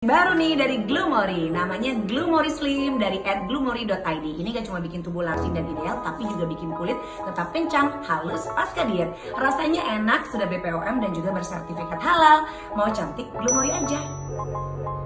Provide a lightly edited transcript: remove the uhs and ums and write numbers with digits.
Baru nih dari Glumori, namanya Glumori Slim dari @glumori.id. Ini gak cuma bikin tubuh langsing dan ideal, tapi juga bikin kulit tetap kencang, halus pasca diet. Rasanya enak, sudah BPOM dan juga bersertifikat halal. Mau cantik, Glumori aja.